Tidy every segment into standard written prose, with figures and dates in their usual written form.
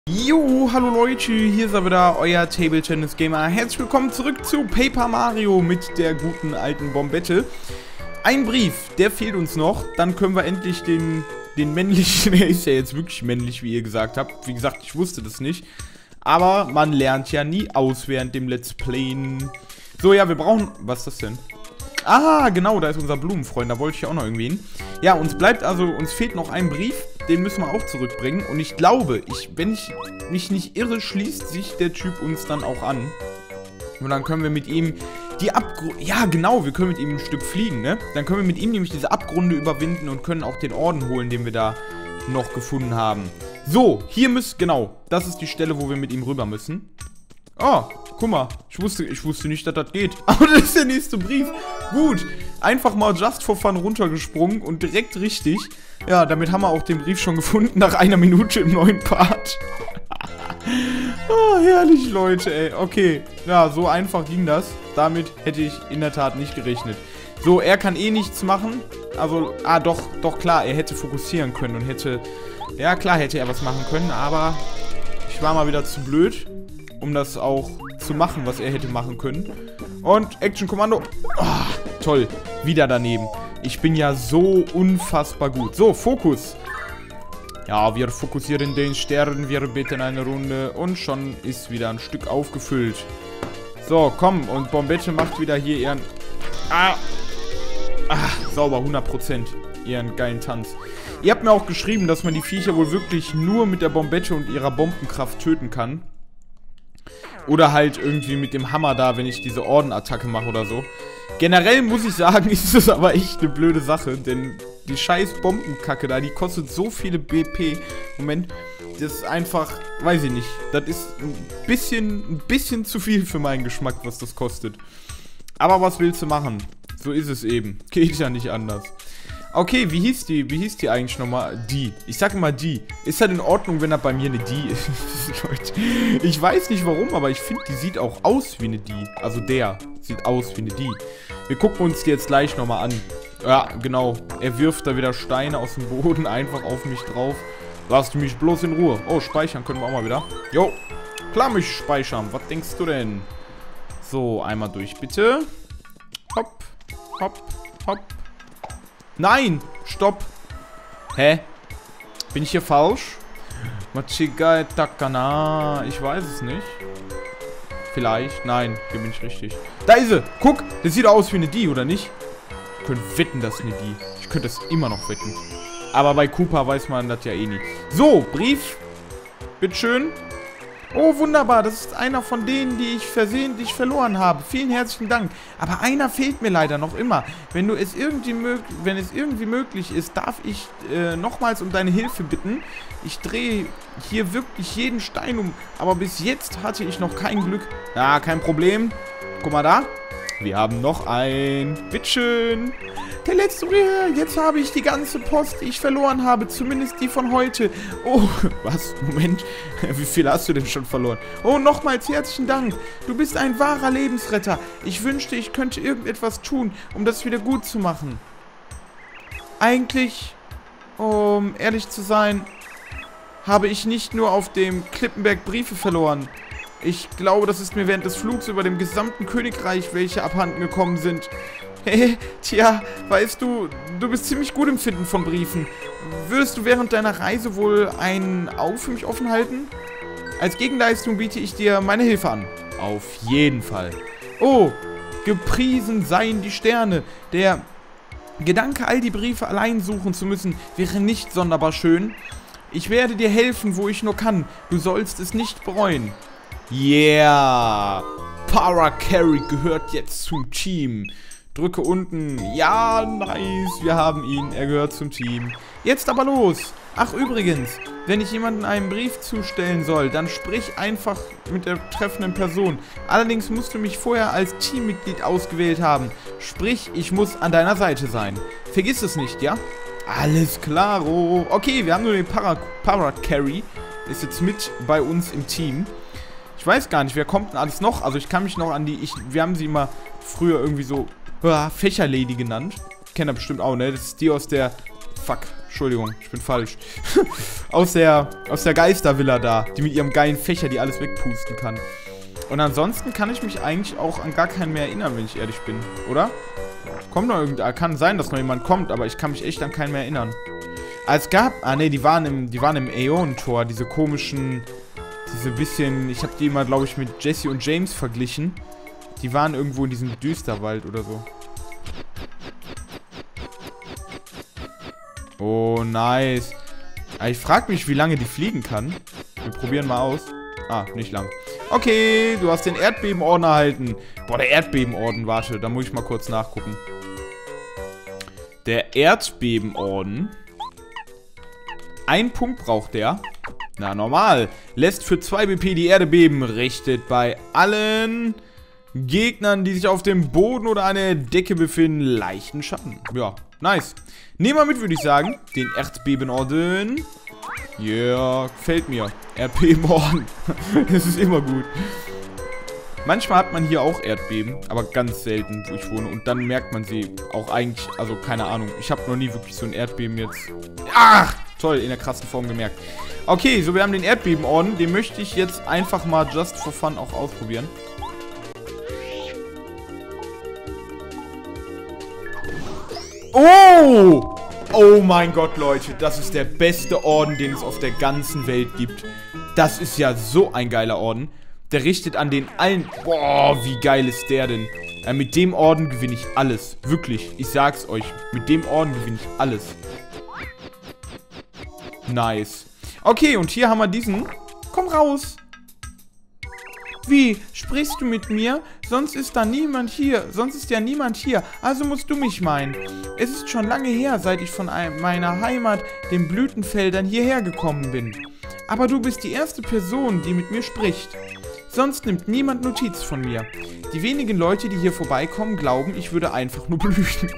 Jo, hallo Leute, hier ist er wieder, euer Table Tennis Gamer. Herzlich willkommen zurück zu Paper Mario mit der guten alten Bombette. Ein Brief, der fehlt uns noch. Dann können wir endlich den männlichen, der ist ja jetzt wirklich männlich, wie ihr gesagt habt. Wie gesagt, ich wusste das nicht. Aber man lernt ja nie aus während dem Let's Playen. So, ja, wir brauchen, was ist das denn? Ah, genau, da ist unser Blumenfreund, da wollte ich ja auch noch irgendwie hin. Ja, uns fehlt noch ein Brief, den müssen wir auch zurückbringen. Und ich glaube, wenn ich mich nicht irre, schließt sich der Typ uns dann auch an. Und dann können wir mit ihm die Abgründe, ja genau, wir können mit ihm ein Stück fliegen, ne? Dann können wir mit ihm nämlich diese Abgründe überwinden und können auch den Orden holen, den wir da noch gefunden haben. So, genau, das ist die Stelle, wo wir mit ihm rüber müssen. Oh, guck mal, ich wusste nicht, dass das geht. Aber das ist der nächste Brief. Gut, einfach mal just for fun runtergesprungen und direkt richtig. Ja, damit haben wir auch den Brief schon gefunden, nach einer Minute im neuen Part. Oh, herrlich, Leute, ey. Okay, ja, so einfach ging das. Damit hätte ich in der Tat nicht gerechnet. So, er kann eh nichts machen. Also, doch, klar, er hätte fokussieren können und hätte... Ja, klar hätte er was machen können, aber ich war mal wieder zu blöd, um das auch zu machen, was er hätte machen können. Und Action Kommando. Oh, toll. Wieder daneben. Ich bin ja so unfassbar gut. So, Fokus. Ja, wir fokussieren den Stern. Wir bitten eine Runde. Und schon ist wieder ein Stück aufgefüllt. So, komm. Und Bombette macht wieder hier ihren... sauber, 100%. Ihren geilen Tanz. Ihr habt mir auch geschrieben, dass man die Viecher wohl wirklich nur mit der Bombette und ihrer Bombenkraft töten kann. Oder halt irgendwie mit dem Hammer da, wenn ich diese Ordenattacke mache oder so. Generell muss ich sagen, ist das aber echt eine blöde Sache, denn die scheiß Bombenkacke da, die kostet so viele BP. Moment, das ist einfach, weiß ich nicht, das ist ein bisschen zu viel für meinen Geschmack, was das kostet. Aber was willst du machen? So ist es eben. Geht ja nicht anders. Okay, wie hieß die eigentlich nochmal? Die. Ich sag immer die. Ist halt in Ordnung, wenn da bei mir eine die ist. Leute, ich weiß nicht warum, aber ich finde, die sieht auch aus wie eine die. Also der sieht aus wie eine die. Wir gucken uns die jetzt gleich nochmal an. Ja, genau. Er wirft da wieder Steine aus dem Boden einfach auf mich drauf. Lasst mich bloß in Ruhe. Oh, speichern können wir auch mal wieder. Jo, klar mich speichern. Was denkst du denn? So, einmal durch, bitte. Hopp, hopp, hopp. Nein! Stopp! Hä? Bin ich hier falsch? Machigai Takana. Ich weiß es nicht. Vielleicht. Nein, hier bin ich richtig. Da ist sie! Guck! Das sieht aus wie eine Die, oder nicht? Ich könnte wetten, das ist eine Die. Ich könnte das immer noch wetten. Aber bei Koopa weiß man das ja eh nicht. So, Brief. Bitteschön. Oh, wunderbar. Das ist einer von denen, die ich versehentlich verloren habe. Vielen herzlichen Dank. Aber einer fehlt mir leider noch immer. Wenn es irgendwie möglich ist, darf ich nochmals um deine Hilfe bitten. Ich drehe hier wirklich jeden Stein um. Aber bis jetzt hatte ich noch kein Glück. Na, kein Problem. Guck mal da. Wir haben noch ein. Bitteschön. Der letzte Brief. Jetzt habe ich die ganze Post, die ich verloren habe. Zumindest die von heute. Oh, was? Moment. Wie viel hast du denn schon verloren? Oh, nochmals herzlichen Dank. Du bist ein wahrer Lebensretter. Ich wünschte, ich könnte irgendetwas tun, um das wieder gut zu machen. Eigentlich, um ehrlich zu sein, habe ich nicht nur auf dem Klippenberg Briefe verloren. Ich glaube, das ist mir während des Flugs über dem gesamten Königreich, welche abhanden gekommen sind. Tja, weißt du, du bist ziemlich gut im Finden von Briefen. Würdest du während deiner Reise wohl ein Auge für mich offen halten? Als Gegenleistung biete ich dir meine Hilfe an. Auf jeden Fall. Oh, gepriesen seien die Sterne. Der Gedanke, all die Briefe allein suchen zu müssen, wäre nicht sonderbar schön. Ich werde dir helfen, wo ich nur kann. Du sollst es nicht bereuen. Yeah! Para Carry gehört jetzt zum Team. Drücke unten. Ja, nice. Wir haben ihn. Er gehört zum Team. Jetzt aber los. Ach, übrigens, wenn ich jemandem einen Brief zustellen soll, dann sprich einfach mit der treffenden Person. Allerdings musst du mich vorher als Teammitglied ausgewählt haben. Sprich, ich muss an deiner Seite sein. Vergiss es nicht, ja? Alles klaro. Okay, wir haben nur den Para Carry. Ist jetzt mit bei uns im Team. Ich weiß gar nicht, wer kommt denn alles noch? Also ich kann mich noch an wir haben sie immer früher irgendwie so Fächerlady genannt. Kennt ihr bestimmt auch, ne? Das ist die aus der... Fuck, Entschuldigung, ich bin falsch. aus der Geistervilla da, die mit ihrem geilen Fächer, die alles wegpusten kann. Und ansonsten kann ich mich eigentlich auch an gar keinen mehr erinnern, wenn ich ehrlich bin, oder? Kommt noch irgendein, kann sein, dass noch jemand kommt, aber ich kann mich echt an keinen mehr erinnern. Es gab, ne, die waren im Äonentor, diese komischen, diese bisschen, ich habe die immer, glaube ich, mit Jesse und James verglichen. Die waren irgendwo in diesem Düsterwald oder so. Oh, nice. Ich frage mich, wie lange die fliegen kann. Wir probieren mal aus. Ah, nicht lang. Okay, du hast den Erdbebenorden erhalten. Boah, der Erdbebenorden, warte, da muss ich mal kurz nachgucken. Der Erdbebenorden. 1 Punkt braucht der. Na, normal. Lässt für 2 BP die Erde beben. Richtet bei allen Gegnern, die sich auf dem Boden oder an der Decke befinden, leichten Schaden. Ja, nice. Nehmen wir mit, würde ich sagen. Den Erdbebenorden. Ja, yeah, gefällt mir. Erdbebenorden. Das ist immer gut. Manchmal hat man hier auch Erdbeben, aber ganz selten, wo ich wohne. Und dann merkt man sie auch eigentlich, also keine Ahnung. Ich habe noch nie wirklich so ein Erdbeben jetzt. Ach, toll, in der krassen Form gemerkt. Okay, so wir haben den Erdbebenorden. Den möchte ich jetzt einfach mal just for fun auch ausprobieren. Oh! Oh mein Gott, Leute. Das ist der beste Orden, den es auf der ganzen Welt gibt. Das ist ja so ein geiler Orden. Der richtet an den allen... Boah, wie geil ist der denn? Mit dem Orden gewinne ich alles. Wirklich, ich sag's euch. Mit dem Orden gewinne ich alles. Nice. Okay, und hier haben wir diesen. Komm raus. Wie? Sprichst du mit mir? Sonst ist da niemand hier. Sonst ist ja niemand hier. Also musst du mich meinen. Es ist schon lange her, seit ich von meiner Heimat, den Blütenfeldern, hierher gekommen bin. Aber du bist die erste Person, die mit mir spricht. Sonst nimmt niemand Notiz von mir. Die wenigen Leute, die hier vorbeikommen, glauben, ich würde einfach nur blühen.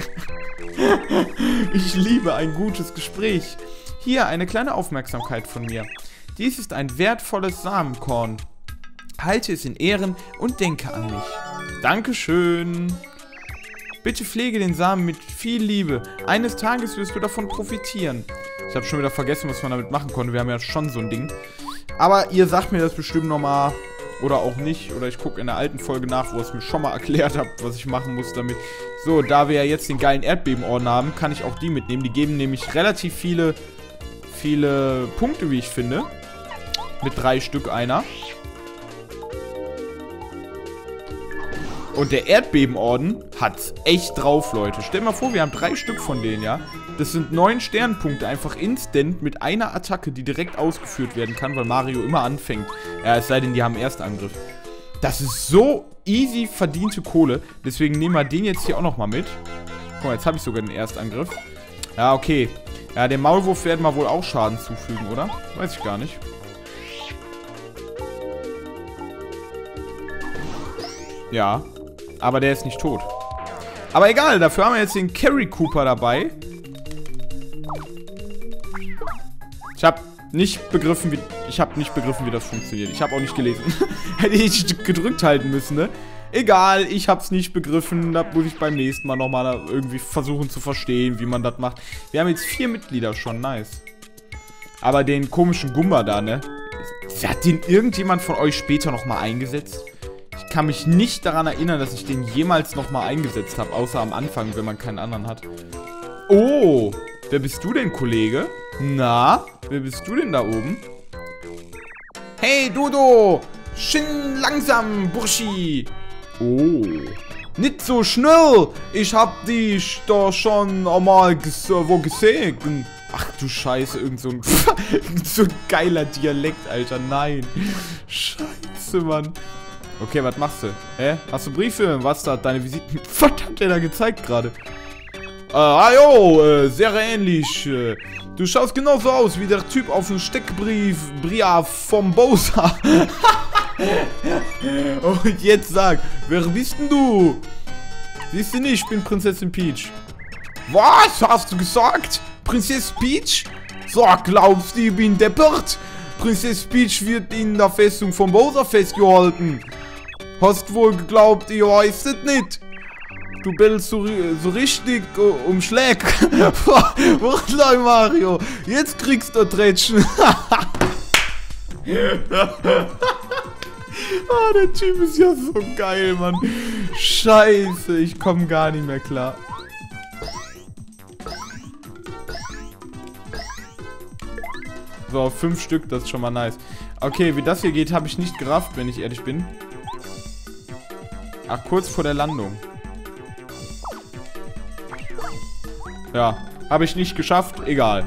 Ich liebe ein gutes Gespräch. Hier eine kleine Aufmerksamkeit von mir. Dies ist ein wertvolles Samenkorn. Halte es in Ehren und denke an mich. Dankeschön. Bitte pflege den Samen mit viel Liebe. Eines Tages wirst du davon profitieren. Ich habe schon wieder vergessen, was man damit machen konnte. Wir haben ja schon so ein Ding. Aber ihr sagt mir das bestimmt nochmal. Oder auch nicht. Oder ich gucke in der alten Folge nach, wo ihr es mir schon mal erklärt habt, was ich machen muss damit. So, da wir ja jetzt den geilen Erdbebenorden haben, kann ich auch die mitnehmen. Die geben nämlich relativ viele Punkte, wie ich finde. Mit 3 Stück einer. Und der Erdbebenorden hat's echt drauf, Leute. Stell dir mal vor, wir haben 3 Stück von denen, ja. Das sind 9 Sternpunkte, einfach instant mit einer Attacke, die direkt ausgeführt werden kann, weil Mario immer anfängt. Ja, es sei denn, die haben Erstangriff. Das ist so easy verdiente Kohle. Deswegen nehmen wir den jetzt hier auch nochmal mit. Guck mal, jetzt habe ich sogar den Erstangriff. Ja, okay. Ja, dem Maulwurf werden wir wohl auch Schaden zufügen, oder? Weiß ich gar nicht. Ja. Aber der ist nicht tot. Aber egal, dafür haben wir jetzt den Carry Cooper dabei. Ich habe nicht begriffen, wie das funktioniert. Ich habe auch nicht gelesen. Hätte ich gedrückt halten müssen, ne? Egal, ich hab's nicht begriffen. Da muss ich beim nächsten Mal nochmal irgendwie versuchen zu verstehen, wie man das macht. Wir haben jetzt 4 Mitglieder schon, nice. Aber den komischen Gumba da, ne? Hat den irgendjemand von euch später nochmal eingesetzt? Ich kann mich nicht daran erinnern, dass ich den jemals nochmal eingesetzt habe, außer am Anfang, wenn man keinen anderen hat. Oh, wer bist du denn, Kollege? Na, wer bist du denn da oben? Hey, Dodo! Schön langsam, Burschi! Oh, nicht so schnell! Ich hab dich da schon einmal wo gesehen. Ach du Scheiße, irgend so ein geiler Dialekt, Alter, nein. Scheiße, Mann. Okay, was machst du? Hä? Hast du Briefe? Was da? Deine Visiten? Was hat der da gezeigt gerade? Sehr ähnlich. Du schaust genauso aus wie der Typ auf dem Steckbrief vom Bowser. Und jetzt sag, wer bist denn du? Siehst du nicht, ich bin Prinzessin Peach. Was? Hast du gesagt? Prinzessin Peach? So, glaubst du, ich bin deppert? Prinzessin Peach wird in der Festung vom Bowser festgehalten. Hast wohl geglaubt, ihr weißt es nicht. Du bellst so richtig um Schlag. Warte, Mario. Jetzt kriegst du Tretschen. Oh, der Typ ist ja so geil, Mann. Scheiße, ich komme gar nicht mehr klar. So, 5 Stück, das ist schon mal nice. Okay, wie das hier geht, habe ich nicht gerafft, wenn ich ehrlich bin. Ach, kurz vor der Landung. Ja, habe ich nicht geschafft, egal.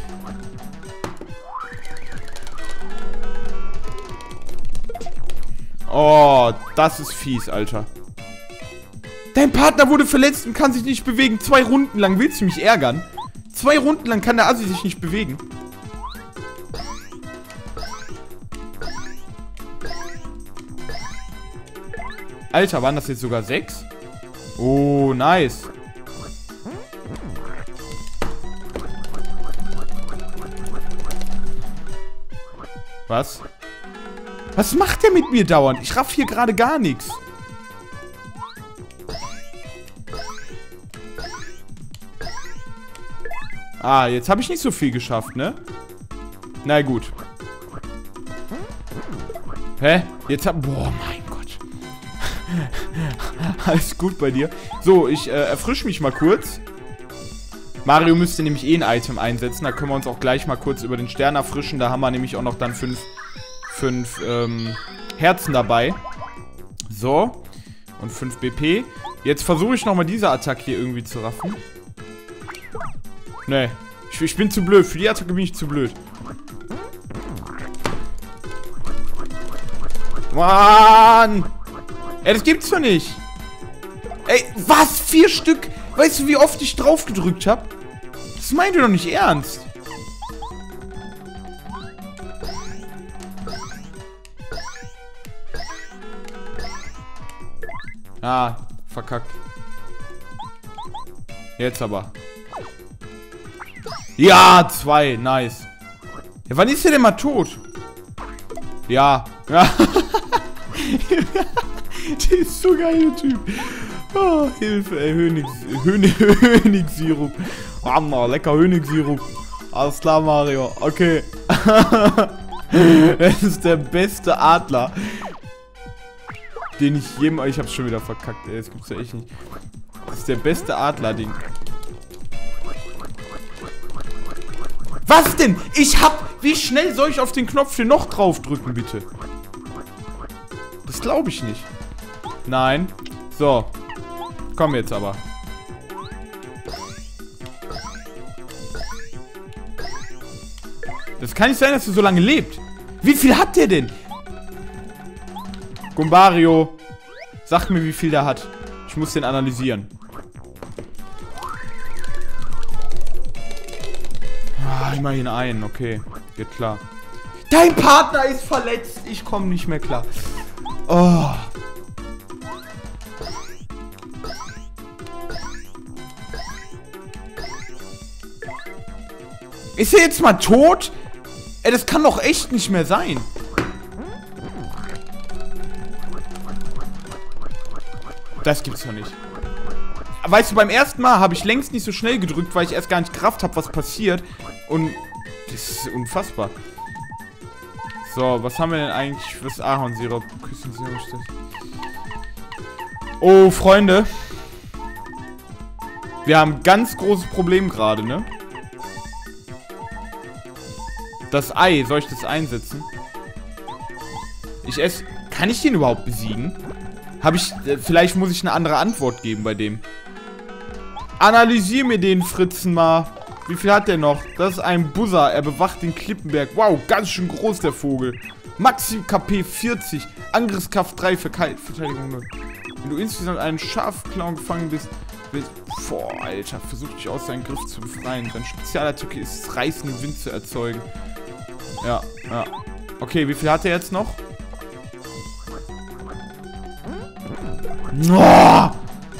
Oh, das ist fies, Alter. Dein Partner wurde verletzt und kann sich nicht bewegen. 2 Runden lang. Willst du mich ärgern? 2 Runden lang kann der Assi sich nicht bewegen. Alter, waren das jetzt sogar 6? Oh, nice. Was? Was macht der mit mir dauernd? Ich raff hier gerade gar nichts. Ah, jetzt habe ich nicht so viel geschafft, ne? Na gut. Hä? Jetzt hab... Boah, mein Gott. Alles gut bei dir. So, ich erfrische mich mal kurz. Mario müsste nämlich eh ein Item einsetzen. Da können wir uns auch gleich mal kurz über den Stern erfrischen. Da haben wir nämlich auch noch dann 5 Herzen dabei. So. Und 5 BP. Jetzt versuche ich nochmal diese Attacke hier irgendwie zu raffen. Nee. Ich bin zu blöd. Für die Attacke bin ich zu blöd. Mann! Ey, das gibt's doch nicht. Ey, was? 4 Stück? Weißt du, wie oft ich drauf gedrückt habe? Das meint ihr doch nicht ernst. Ah, verkackt. Jetzt aber. Ja, 2, nice. Ja, wann ist der denn mal tot? Ja. Ja. Der ist so geil, der Typ. Oh, Hilfe, ey, Honigsirup. Hammer, lecker Honigsirup. Alles klar, Mario. Okay. Das ist der beste Adler, den ich jemals... Ich hab's schon wieder verkackt, ey. Das gibt's ja echt nicht. Das ist der beste Adler, den... Was denn? Ich hab... Wie schnell soll ich auf den Knopf hier noch draufdrücken, bitte? Das glaube ich nicht. Nein. So. Komm jetzt aber. Das kann nicht sein, dass er so lange lebt. Wie viel hat der denn? Gumbario. Sag mir, wie viel der hat. Ich muss den analysieren. Ah, immerhin einen. Okay. Geht klar. Dein Partner ist verletzt. Ich komme nicht mehr klar. Oh. Ist er jetzt mal tot? Ey, das kann doch echt nicht mehr sein. Das gibt's doch nicht. Weißt du, beim ersten Mal habe ich längst nicht so schnell gedrückt, weil ich erst gar nicht gerafft habe, was passiert. Und das ist unfassbar. So, was haben wir denn eigentlich für das Ahornsirup? Oh, Freunde. Wir haben ein ganz großes Problem gerade, ne? Das Ei, soll ich das einsetzen? Ich esse... Kann ich den überhaupt besiegen? Habe ich... Vielleicht muss ich eine andere Antwort geben bei dem. Analysier mir den Fritzen mal. Wie viel hat der noch? Das ist ein Buzzer. Er bewacht den Klippenberg. Wow, ganz schön groß, der Vogel. Maximum KP 40. Angriffskraft 3 für Verteidigung 0. Wenn du insgesamt einen Schafclown gefangen bist... Boah, Alter. Versuch dich aus seinem Griff zu befreien. Sein Spezialattacke ist reißenden Wind zu erzeugen. Ja, ja. Okay, wie viel hat er jetzt noch? Oh!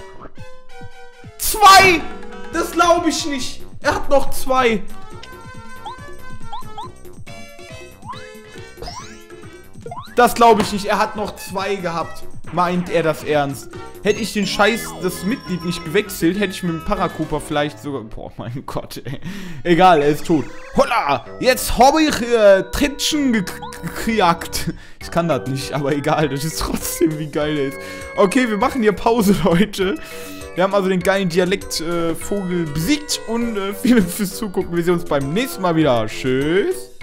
2! Das glaube ich nicht. Er hat noch 2. Das glaube ich nicht. Er hat noch 2 gehabt. Meint er das ernst? hätte ich den Scheiß, das Mitglied nicht gewechselt, hätte ich mit dem Paratrooper vielleicht sogar... Boah, mein Gott, ey. Egal, er ist tot. Holla, jetzt habe ich Trittschen gekriegt. Ich kann das nicht, aber egal, das ist trotzdem, wie geil er ist. Okay, wir machen hier Pause, Leute. Wir haben also den geilen Dialektvogel besiegt und vielen Dank fürs Zugucken. Wir sehen uns beim nächsten Mal wieder. Tschüss.